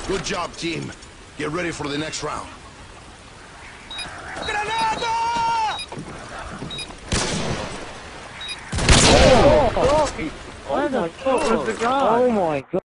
Good job, team. Get ready for the next round. Granada! Oh my God! Where the fuck was the guy? Oh my God!